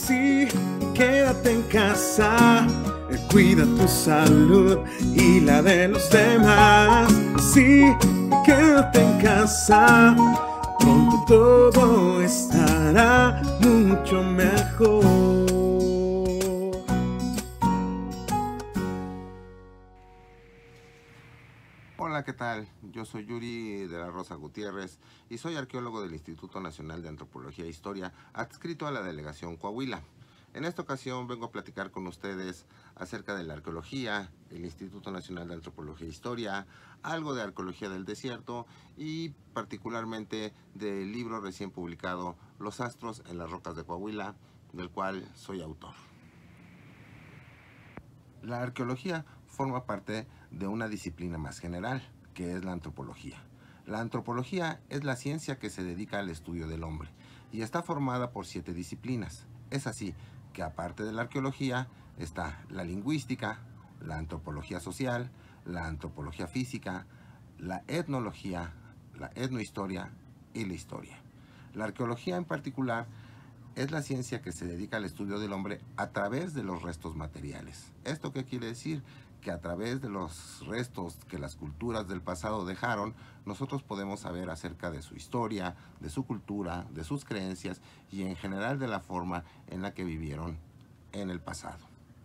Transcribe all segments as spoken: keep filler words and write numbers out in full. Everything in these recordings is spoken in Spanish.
Sí, quédate en casa, cuida tu salud y la de los demás. Sí, quédate en casa, pronto todo estará mucho mejor. Hola, ¿qué tal? Yo soy Yuri de la Rosa Gutiérrez y soy arqueólogo del Instituto Nacional de Antropología e Historia, adscrito a la Delegación Coahuila. En esta ocasión vengo a platicar con ustedes acerca de la arqueología, el Instituto Nacional de Antropología e Historia, algo de arqueología del desierto y particularmente del libro recién publicado Los astros en las rocas de Coahuila, del cual soy autor. La arqueología forma parte de una disciplina más general, que es la antropología. La antropología es la ciencia que se dedica al estudio del hombre y está formada por siete disciplinas. Es así que aparte de la arqueología está la lingüística, la antropología social, la antropología física, la etnología, la etnohistoria y la historia. La arqueología en particular es la ciencia que se dedica al estudio del hombre a través de los restos materiales. ¿Esto qué quiere decir? Que a través de los restos que las culturas del pasado dejaron, nosotros podemos saber acerca de su historia, de su cultura, de sus creencias y en general de la forma en la que vivieron en el pasado.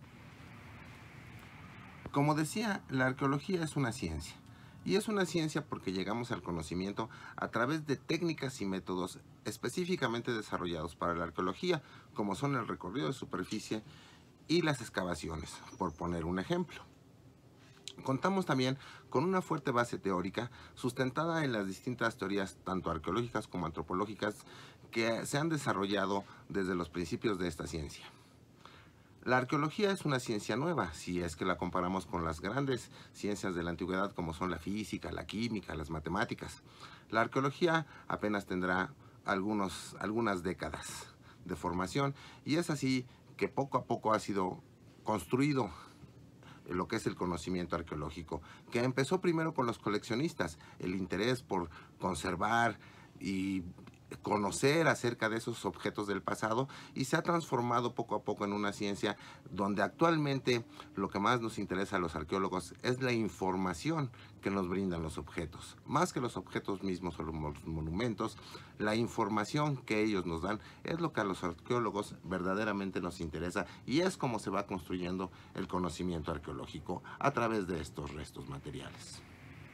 Como decía, la arqueología es una ciencia. Y es una ciencia porque llegamos al conocimiento a través de técnicas y métodos específicamente desarrollados para la arqueología, como son el recorrido de superficie y las excavaciones, por poner un ejemplo. Contamos también con una fuerte base teórica sustentada en las distintas teorías, tanto arqueológicas como antropológicas, que se han desarrollado desde los principios de esta ciencia. La arqueología es una ciencia nueva, si es que la comparamos con las grandes ciencias de la antigüedad como son la física, la química, las matemáticas. La arqueología apenas tendrá algunos, algunas décadas de formación y es así que poco a poco ha sido construido lo que es el conocimiento arqueológico, que empezó primero con los coleccionistas, el interés por conservar y conocer acerca de esos objetos del pasado y se ha transformado poco a poco en una ciencia donde actualmente lo que más nos interesa a los arqueólogos es la información que nos brindan los objetos. Más que los objetos mismos o los monumentos, la información que ellos nos dan es lo que a los arqueólogos verdaderamente nos interesa y es como se va construyendo el conocimiento arqueológico a través de estos restos materiales.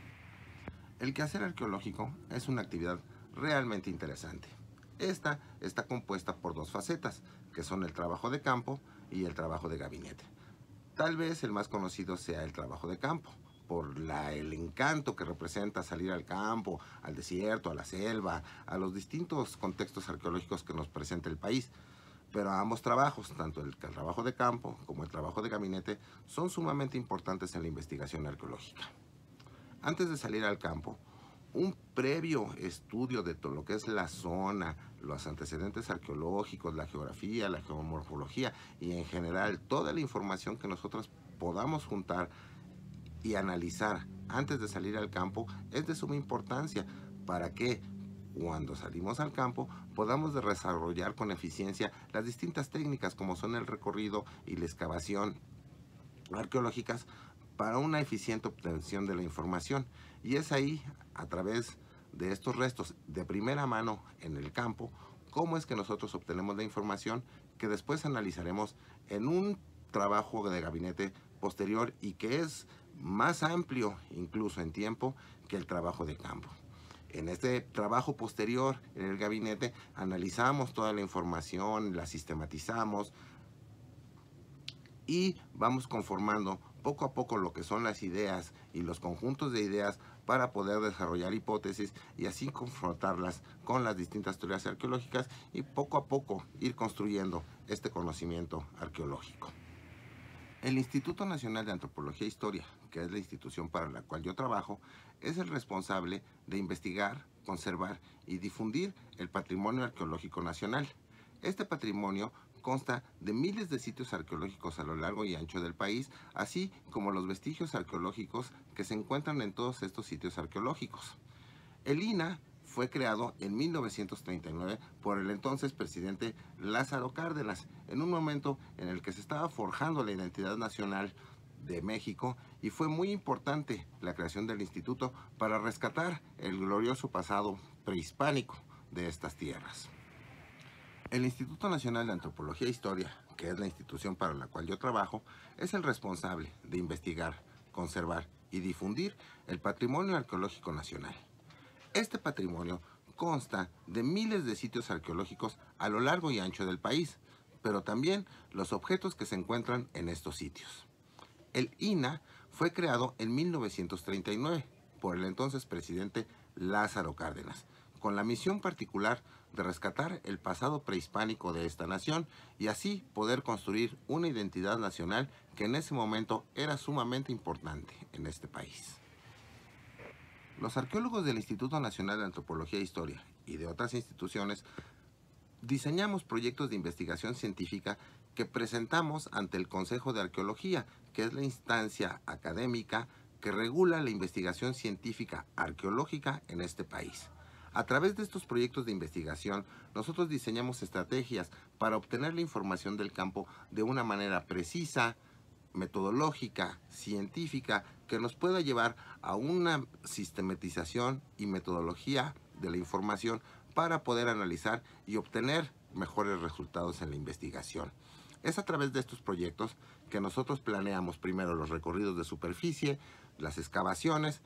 El quehacer arqueológico es una actividad realmente interesante. Esta está compuesta por dos facetas, que son el trabajo de campo y el trabajo de gabinete. Tal vez el más conocido sea el trabajo de campo, por la, el encanto que representa salir al campo, al desierto, a la selva, a los distintos contextos arqueológicos que nos presenta el país. Pero ambos trabajos, tanto el trabajo de campo como el trabajo de gabinete, son sumamente importantes en la investigación arqueológica. Antes de salir al campo, un previo estudio de todo lo que es la zona, los antecedentes arqueológicos, la geografía, la geomorfología y en general toda la información que nosotros podamos juntar y analizar antes de salir al campo es de suma importancia para que cuando salimos al campo podamos desarrollar con eficiencia las distintas técnicas como son el recorrido y la excavación arqueológicas para una eficiente obtención de la información. Y es ahí, a través de estos restos de primera mano en el campo, cómo es que nosotros obtenemos la información que después analizaremos en un trabajo de gabinete posterior y que es más amplio incluso en tiempo que el trabajo de campo. En este trabajo posterior en el gabinete analizamos toda la información, la sistematizamos y vamos conformando poco a poco lo que son las ideas y los conjuntos de ideas para poder desarrollar hipótesis y así confrontarlas con las distintas teorías arqueológicas y poco a poco ir construyendo este conocimiento arqueológico. El Instituto Nacional de Antropología e Historia, que es la institución para la cual yo trabajo, es el responsable de investigar, conservar y difundir el patrimonio arqueológico nacional. Este patrimonio consta de miles de sitios arqueológicos a lo largo y ancho del país, así como los vestigios arqueológicos que se encuentran en todos estos sitios arqueológicos. El I N A fue creado en mil novecientos treinta y nueve por el entonces presidente Lázaro Cárdenas, en un momento en el que se estaba forjando la identidad nacional de México, y fue muy importante la creación del instituto para rescatar el glorioso pasado prehispánico de estas tierras. El Instituto Nacional de Antropología e Historia, que es la institución para la cual yo trabajo, es el responsable de investigar, conservar y difundir el patrimonio arqueológico nacional. Este patrimonio consta de miles de sitios arqueológicos a lo largo y ancho del país, pero también los objetos que se encuentran en estos sitios. El I N A fue creado en mil novecientos treinta y nueve por el entonces presidente Lázaro Cárdenas, con la misión particular de rescatar el pasado prehispánico de esta nación y así poder construir una identidad nacional que en ese momento era sumamente importante en este país. Los arqueólogos del Instituto Nacional de Antropología e Historia y de otras instituciones diseñamos proyectos de investigación científica que presentamos ante el Consejo de Arqueología, que es la instancia académica que regula la investigación científica arqueológica en este país. A través de estos proyectos de investigación, nosotros diseñamos estrategias para obtener la información del campo de una manera precisa, metodológica, científica, que nos pueda llevar a una sistematización y metodología de la información para poder analizar y obtener mejores resultados en la investigación. Es a través de estos proyectos que nosotros planeamos primero los recorridos de superficie, las excavaciones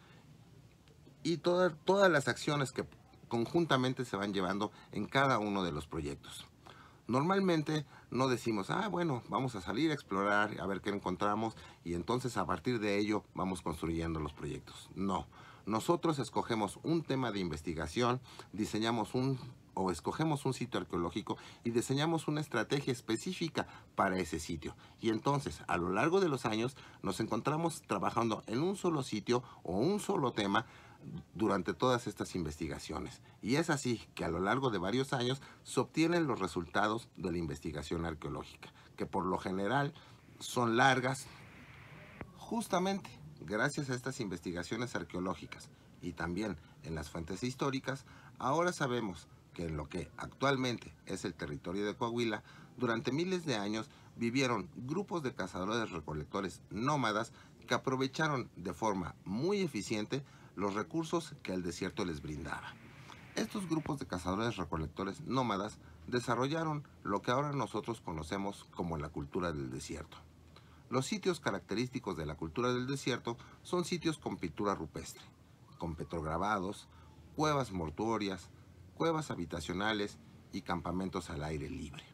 y toda, todas las acciones que conjuntamente se van llevando en cada uno de los proyectos. Normalmente no decimos, ah, bueno, vamos a salir a explorar, a ver qué encontramos, y entonces a partir de ello vamos construyendo los proyectos. No, nosotros escogemos un tema de investigación, diseñamos un o escogemos un sitio arqueológico y diseñamos una estrategia específica para ese sitio. Y entonces, a lo largo de los años, nos encontramos trabajando en un solo sitio o un solo tema durante todas estas investigaciones. Y es así que a lo largo de varios años se obtienen los resultados de la investigación arqueológica, que por lo general son largas. Justamente gracias a estas investigaciones arqueológicas y también en las fuentes históricas, ahora sabemos que en lo que actualmente es el territorio de Coahuila, durante miles de años vivieron grupos de cazadores-recolectores nómadas que aprovecharon de forma muy eficiente los recursos que el desierto les brindaba. Estos grupos de cazadores-recolectores nómadas desarrollaron lo que ahora nosotros conocemos como la cultura del desierto. Los sitios característicos de la cultura del desierto son sitios con pintura rupestre, con petrograbados, cuevas mortuorias, cuevas habitacionales y campamentos al aire libre.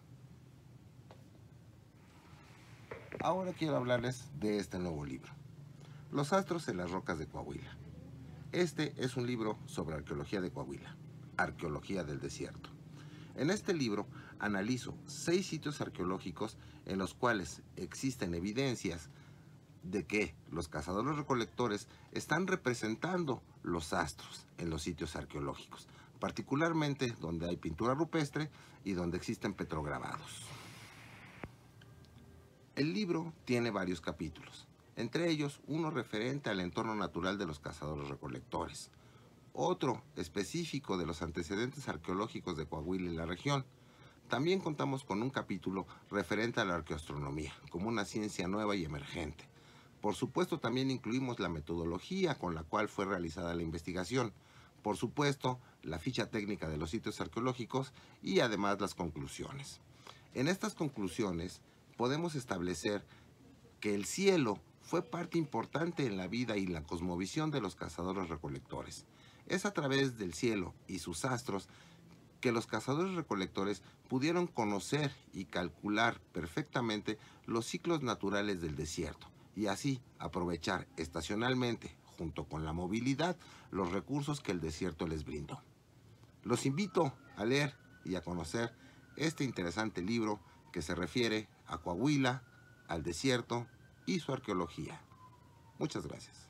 Ahora quiero hablarles de este nuevo libro, Los astros en las rocas de Coahuila. Este es un libro sobre arqueología de Coahuila, arqueología del desierto. En este libro analizo seis sitios arqueológicos en los cuales existen evidencias de que los cazadores-recolectores están representando los astros en los sitios arqueológicos, particularmente donde hay pintura rupestre y donde existen petrograbados. El libro tiene varios capítulos, entre ellos uno referente al entorno natural de los cazadores-recolectores, otro específico de los antecedentes arqueológicos de Coahuila y la región. También contamos con un capítulo referente a la arqueoastronomía, como una ciencia nueva y emergente. Por supuesto, también incluimos la metodología con la cual fue realizada la investigación, por supuesto, la ficha técnica de los sitios arqueológicos y además las conclusiones. En estas conclusiones podemos establecer que el cielo fue parte importante en la vida y la cosmovisión de los cazadores-recolectores. Es a través del cielo y sus astros que los cazadores-recolectores pudieron conocer y calcular perfectamente los ciclos naturales del desierto y así aprovechar estacionalmente, junto con la movilidad, los recursos que el desierto les brindó. Los invito a leer y a conocer este interesante libro que se refiere a Coahuila, al desierto y su arqueología. Muchas gracias.